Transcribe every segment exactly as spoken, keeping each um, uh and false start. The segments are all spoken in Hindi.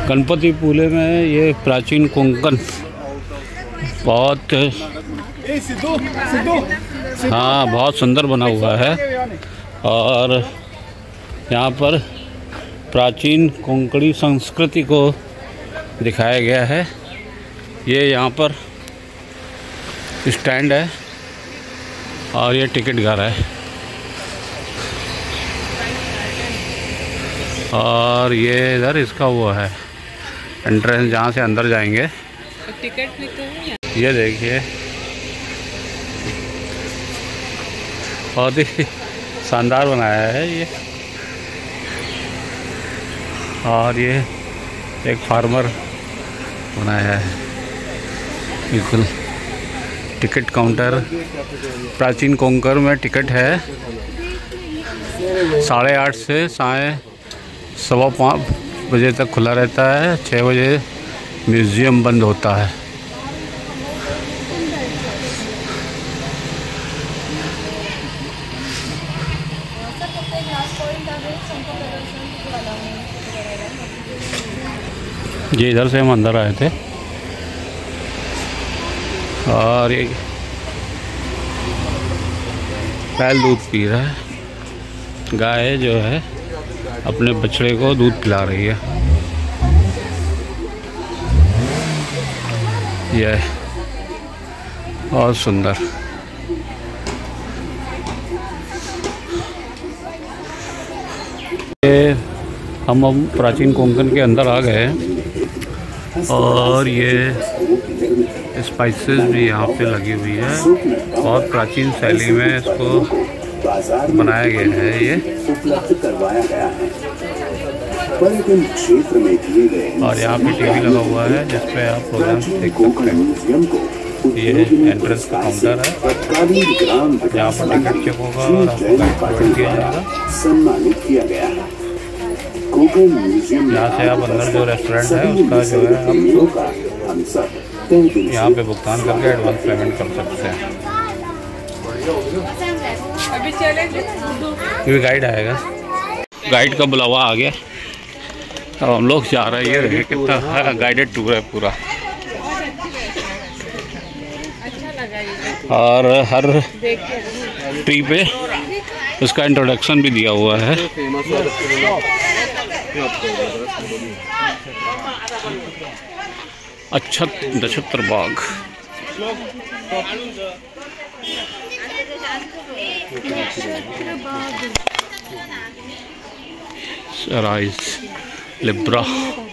गणपतिपुले में ये प्राचीन कोंकण बहुत हाँ बहुत सुंदर बना हुआ है और यहाँ पर प्राचीन कोंकणी संस्कृति को दिखाया गया है। ये यहाँ पर स्टैंड है और ये टिकट घर है और ये इधर इसका वो है एंट्रेंस जहाँ से अंदर जाएंगे। टिकट निकल ये देखिए बहुत ही शानदार बनाया है ये। और ये एक फार्मर बनाया है बिल्कुल। टिकट काउंटर प्राचीन कोंकण में टिकट है साढ़े आठ से साढ़े सवा पाँच बजे तक खुला रहता है। छः बजे म्यूज़ियम बंद होता है। ये इधर से हम अंदर आए थे और ये बैल दूध पी रहा है। गाय जो है अपने बछड़े को दूध पिला रही है। यह बहुत सुंदर। ये हम हम प्राचीन कोंकण के अंदर आ गए और ये स्पाइसेस भी यहाँ पे लगी हुई है। बहुत प्राचीन शैली में इसको बनाया गया है ये और यहाँ पे टीवी लगा हुआ है जिसपे आप प्रोग्राम देख सकते हैं। ये एंट्रेंस का काउंटर है यहाँ पर टिकट चेक होगा और आपको गाइड प्रोवाइड किया जाएगा। यहाँ से आप अंदर जो रेस्टोरेंट है उसका जो है आप यहाँ पे भुगतान करके एडवांस पेमेंट कर सकते हैं। अभी चलेंगे ये गाइड आएगा। गाइड का बुलावा आ गया अब हम लोग जा रहे हैं। ये कितना गाइडेड टूर है पूरा और हर ट्री पे उसका इंट्रोडक्शन भी दिया हुआ है। अच्छा नक्षत्र बाग राइज लिब्रा।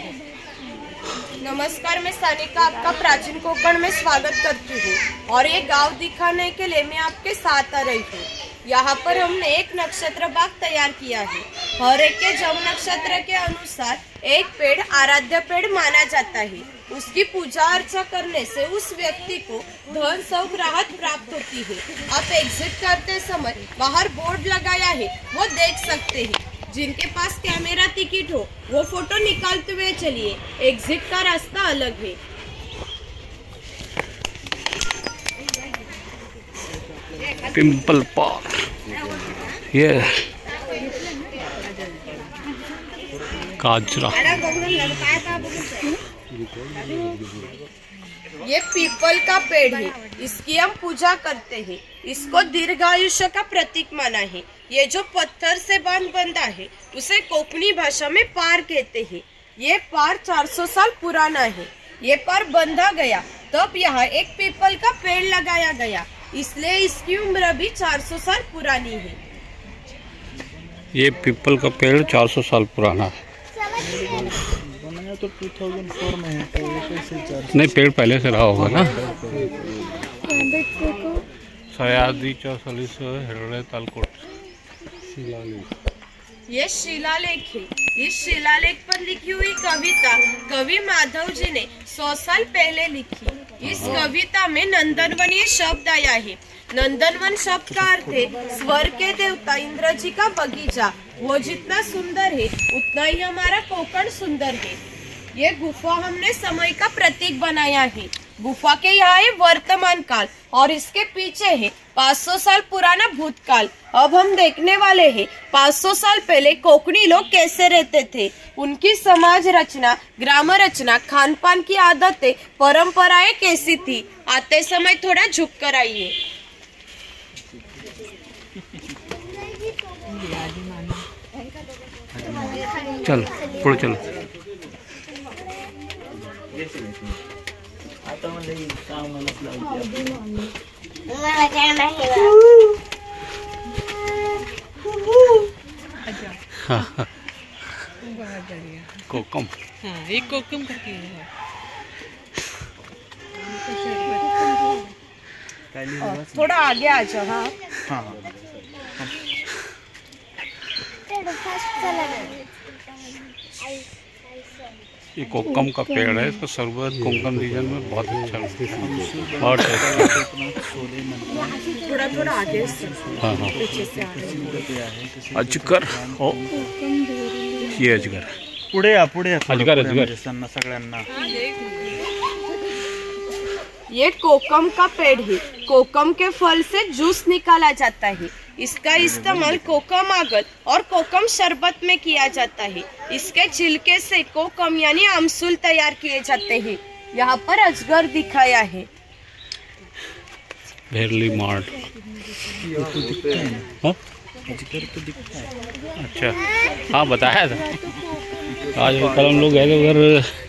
नमस्कार, मैं सानिका आपका प्राचीन कोंकण में स्वागत करती हूँ और ये गांव दिखाने के लिए मैं आपके साथ आ रही हूँ। यहाँ पर हमने एक नक्षत्र बाग तैयार किया है। हर एक के जन्म नक्षत्र के अनुसार एक पेड़ आराध्य पेड़ माना जाता है। उसकी पूजा अर्चा करने से उस व्यक्ति को धन सौख राहत प्राप्त होती है। आप एग्जिट करते समय बाहर बोर्ड लगाया है वो देख सकते हैं। जिनके पास कैमरा टिकट हो वो फोटो निकालते हुए चलिए। एग्जिट का रास्ता अलग है। पिंपल पार्क ये काजरा। ये पीपल का पेड़ है, इसकी हम पूजा करते हैं। इसको दीर्घायुष्य का प्रतीक माना है। ये जो पत्थर से बांध बंधा है उसे कोंकणी भाषा में पार कहते हैं। ये पार चार सौ साल पुराना है। ये पार बंधा गया तब यहाँ एक पीपल का पेड़ लगाया गया, इसलिए इसकी उम्र भी चार सौ साल पुरानी है। ये पीपल का पेड़ चार सौ साल पुराना है। तो दो हज़ार चार में है तो ये कैसे चार नहीं पेड़ पहले से रहा होगा ना। सयादी चौसलीस हृदय तालकोट शिलालेख। ये शिलालेख है। इस शिलालेख पर लिखी हुई कविता कवि माधव जी ने सौ साल पहले लिखी। इस कविता में नंदनवन ये शब्द आया है। नंदनवन शब्द का अर्थ है स्वर्ग के देवता इंद्र जी का बगीचा। वो जितना सुंदर है उतना ही हमारा कोंकण सुंदर है। ये गुफा हमने समय का प्रतीक बनाया है। गुफा के यहाँ है वर्तमान काल और इसके पीछे है पाँच सौ साल पुराना भूतकाल। अब हम देखने वाले हैं पाँच सौ साल पहले कोकणी लोग कैसे रहते थे, उनकी समाज रचना, ग्राम रचना, खान पान की आदतें, परंपराएं कैसी थी। आते समय थोड़ा झुक कर आइए। चलो पुढे चलो। हाँ हाँ कोकम। हाँ ये कोकम का किया है। थोड़ा आगे आ जाओ। हाँ हाँ ये कोकम का पेड़ है, इसका शरबत कोंकण रीजन में बहुत अच्छा लगता है, बहुत टेस्टी। थोड़ा थोड़ा आगे से। हाँ हाँ पीछे से आ रहे हैं। अजगर हो, ये अजगर पुढे या पुढे या थोडं अजगर, पुढे अजगर. म्हणजे त्यांना सगळ्यांना ये कोकम का पेड़ है। कोकम के फल से जूस निकाला जाता है। इसका इस्तेमाल कोकम आगल और कोकम शरबत में किया जाता है। इसके छिलके से कोकम यानी आमसूल तैयार किए जाते हैं। यहाँ पर अजगर दिखाया है। भेरली मार्ट। हाँ? अजगर तो दिखता है। अच्छा हाँ बताया था। आज कल हम लोग गए थे उधर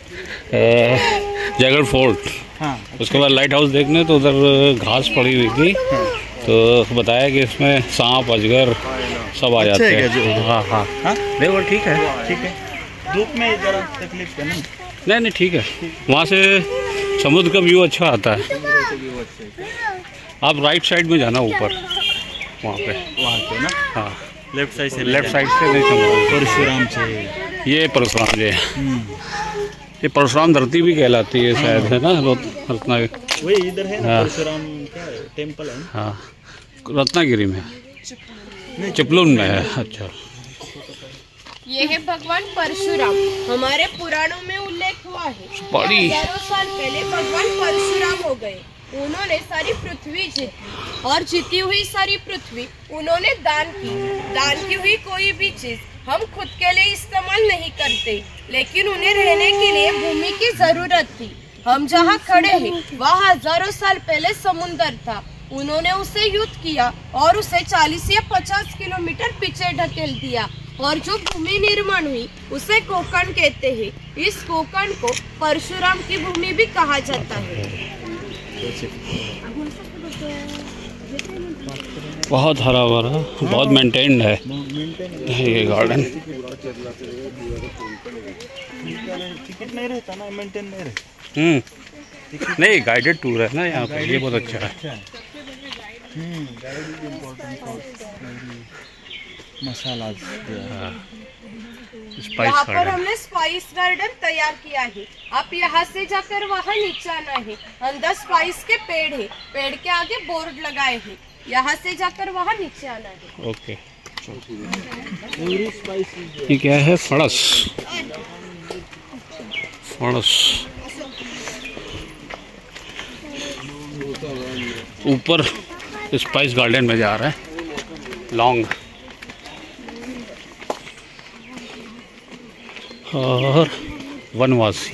जयगढ़ फोर्ट। हाँ उसके बाद लाइट हाउस देखने तो उधर घास पड़ी हुई थी, तो बताया कि इसमें सांप अजगर सब आ जाते हैं। हाँ हाँ हाँ देखो ठीक है ठीक है। धूप में जरा तकलीफ है नहीं। नहीं नहीं ठीक है, वहाँ से समुद्र का व्यू अच्छा आता है। आप राइट साइड में जाना ऊपर, वहाँ पे वहाँ पे ना हाँ लेफ्ट साइड से लेफ्ट साइड से नहीं समुद्र। परशुराम से ये परशुराम जी है। ये परशुराम धरती भी कहलाती है शायद, है ना रत्नागिरी। वही इधर है ना हाँ। परशुराम का टेम्पल है ना? हाँ रत्नागिरी में, चिपलून में है। अच्छा ये है भगवान परशुराम। हमारे पुराणों में उल्लेख हुआ है बड़ी हजारों साल पहले भगवान परशुराम हो गए। उन्होंने सारी पृथ्वी जीती और जीती हुई सारी पृथ्वी उन्होंने दान की। दान की हुई कोई भी चीज हम खुद के लिए इस्तेमाल नहीं करते, लेकिन उन्हें रहने के लिए भूमि की जरूरत थी। हम जहाँ खड़े हैं वहाँ हजारों साल पहले समुंदर था। उन्होंने उसे युद्ध किया और उसे चालीस या पचास किलोमीटर पीछे ढकेल दिया और जो भूमि निर्माण हुई उसे कोकण कहते हैं। इस कोकण को परशुराम की भूमि भी कहा जाता है। बहुत हरा भरा, बहुत मेंटेन्ड है ये गार्डन। टिकट नहीं रहता ना, मेंटेन नहीं रहता। हम्म नहीं गाइडेड टूर है ना यहाँ पे, ये बहुत अच्छा है। Hmm guide important masala spice यहाँ पर गार्डन। हमने स्पाइस गार्डन तैयार किया है। आप यहाँ से जाकर वहाँ नीचे आना है। अंदर स्पाइस के पेड़ है, पेड़ के आगे बोर्ड लगाए हैं। यहाँ से जाकर वहाँ नीचे आना है। ओके ये क्या है? फणस। फणस ऊपर स्पाइस गार्डन में जा रहा है। लॉन्ग और वनवासी।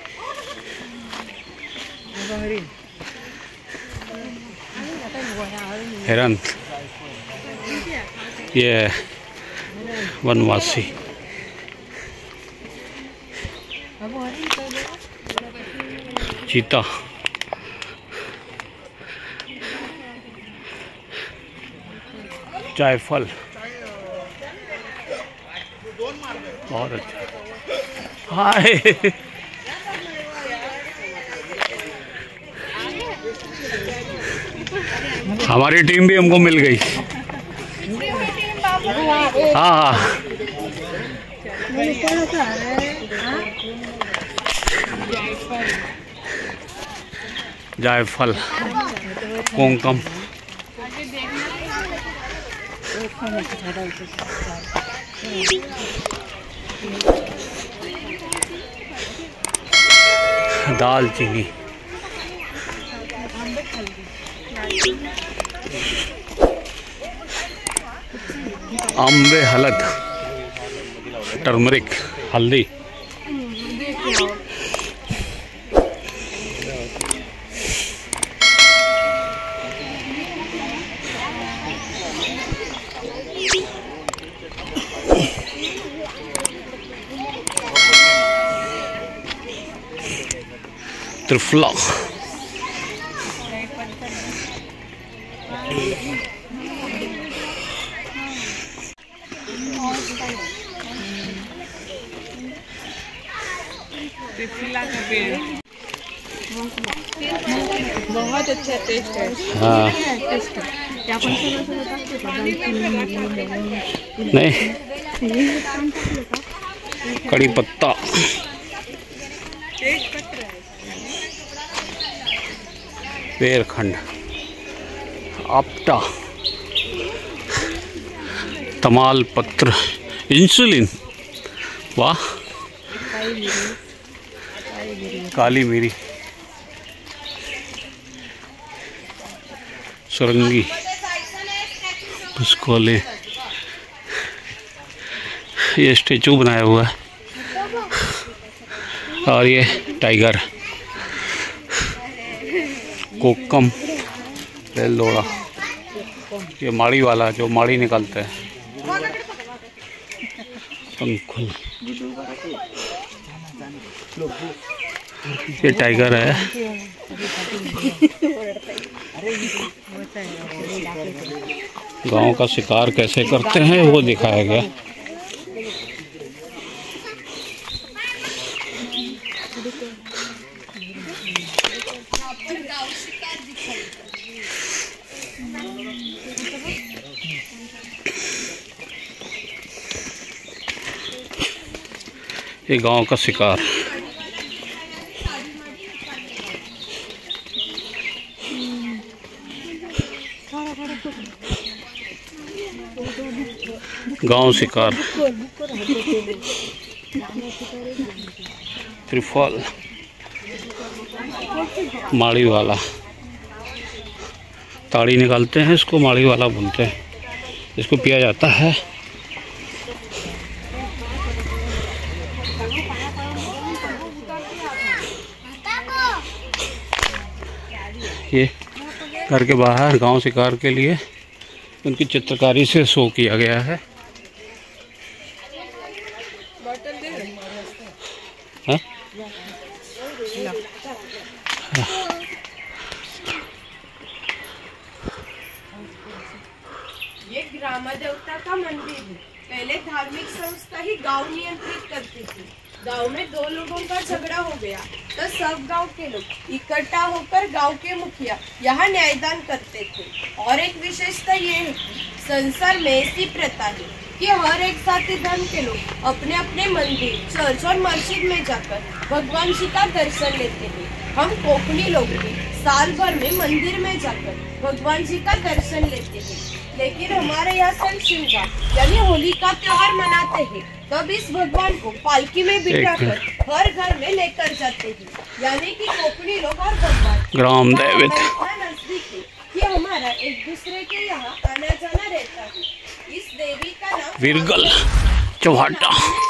हिरन, ये वनवासी। चीता, जायफल, बहुत अच्छा। हाय हमारी टीम भी हमको मिल गई। हाँ हाँ जायफल, कोंकम। दालचीनी, आम्बे हलद, टर्मरिक, हल्दी। त्रिफला, त्रिफला का पेड़ बहुत अच्छा टेस्ट है। हाँ नहीं, कड़ी पत्ता, पेरखंड, आपटा, तमाल पत्र, इंसुलिन, वाह, काली मिरी, सुरंगी, पुष्कोले। ये स्टेचू बनाया हुआ है और ये टाइगर, कोकम, बेलदोड़ा, ये माड़ी वाला जो माड़ी निकालते हैं, पंखुल, ये टाइगर है। गांव का शिकार कैसे करते हैं वो दिखाया गया। ये गांव का शिकार। गांव शिकार, त्रिफल, माड़ी वाला, ताड़ी निकालते हैं इसको माड़ी वाला बोलते हैं, इसको पिया जाता है। ये घर के बाहर गांव शिकार के लिए उनकी चित्रकारी से शो किया गया है। हाँ? ये ग्राम देवता का मंदिर है। पहले धार्मिक संस्था ही गांव नियंत्रित करती थी। गांव में दो लोगों का झगड़ा हो गया तो सब गांव के लोग इकट्ठा होकर गांव के मुखिया यहाँ न्यायदान करते थे। और एक विशेषता ये है कि संसार में ऐसी प्रथा है कि हर एक जाति धर्म के लोग अपने अपने मंदिर, चर्च और मस्जिद में जाकर भगवान जी का दर्शन लेते हैं। हम कोकणी लोग भी साल भर में मंदिर में जाकर भगवान जी का दर्शन लेते हैं, लेकिन हमारे यहाँ सन शिमगा यानी होली का त्योहार मनाते हैं। तब इस भगवान को पालकी में बिठाकर हर घर में लेकर जाते हैं, यानी कि कोकणी लोग और भगवान ग्राम देवित नजदीक है कि हमारा एक दूसरे के यहाँ आना जाना रहता है। इस देवी का नाम विरगल चौहाटा।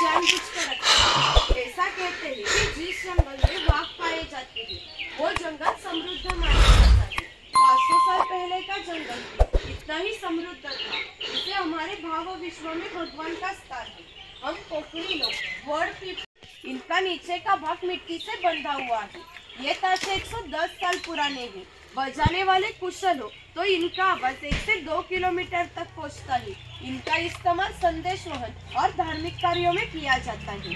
ऐसा कहते हैं कि जिस जंगल में बाघ पाए जाते हैं वो जंगल समृद्ध माना जाता है। पाँच सौ साल पहले का जंगल इतना ही समृद्ध था, इसे हमारे भाव विश्व में भगवान का स्थान है। हम कोकणी लोग वर्ड पीपल, इनका नीचे का भाग मिट्टी से बंधा हुआ है। ये ताशे एक सौ दस साल पुराने हैं। बजाने वाले कुशल हो तो इनका आवाज एक से दो किलोमीटर तक पहुंचता है। इनका इस्तेमाल संदेश वहन और धार्मिक कार्यों में किया जाता है।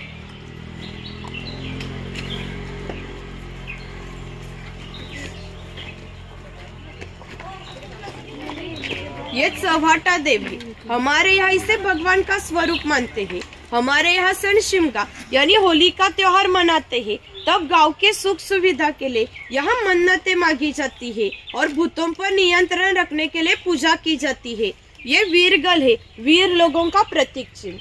ये चौहाटा देवी हमारे यहाँ इसे भगवान का स्वरूप मानते हैं। हमारे यहाँ सन शिमगा यानी होली का त्योहार मनाते हैं। तब गांव के सुख सुविधा के लिए यहाँ मन्नतें मांगी जाती है और भूतों पर नियंत्रण रखने के लिए पूजा की जाती है। ये वीरगल है, वीर लोगों का प्रतीक चिन्ह।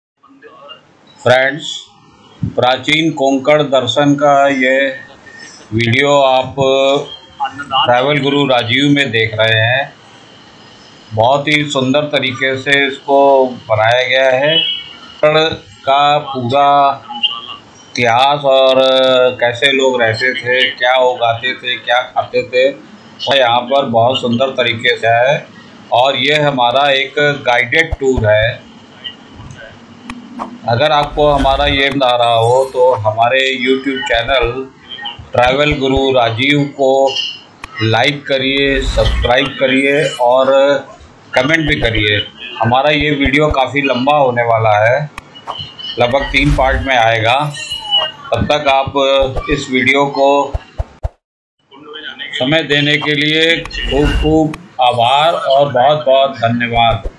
फ्रेंड्स, प्राचीन कोंकण दर्शन का ये वीडियो आप ट्रैवल गुरु राजीव में देख रहे हैं। बहुत ही सुंदर तरीके से इसको बनाया गया है। का पूरा इतिहास और कैसे लोग रहते थे, क्या उगाते थे, क्या खाते थे, और यहाँ पर बहुत सुंदर तरीके से है। और ये हमारा एक गाइडेड टूर है। अगर आपको हमारा ये आ रहा हो तो हमारे यूट्यूब चैनल ट्रैवल गुरु राजीव को लाइक करिए, सब्सक्राइब करिए और कमेंट भी करिए। हमारा ये वीडियो काफ़ी लंबा होने वाला है, लगभग तीन पार्ट में आएगा। तब तक आप इस वीडियो को समय देने के लिए खूब खूब आभार और बहुत बहुत धन्यवाद।